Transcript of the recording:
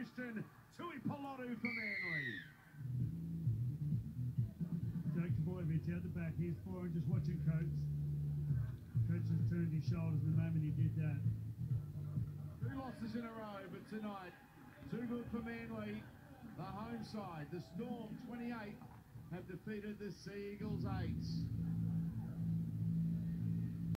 Christian Tuipulotu for Manly. Jake Trbojevic out the back. He's forward, just watching Coates. Coates just turned his shoulders the moment he did that. 2 losses in a row, but tonight, too good for Manly. The home side, the Storm 28, have defeated the Sea Eagles 8.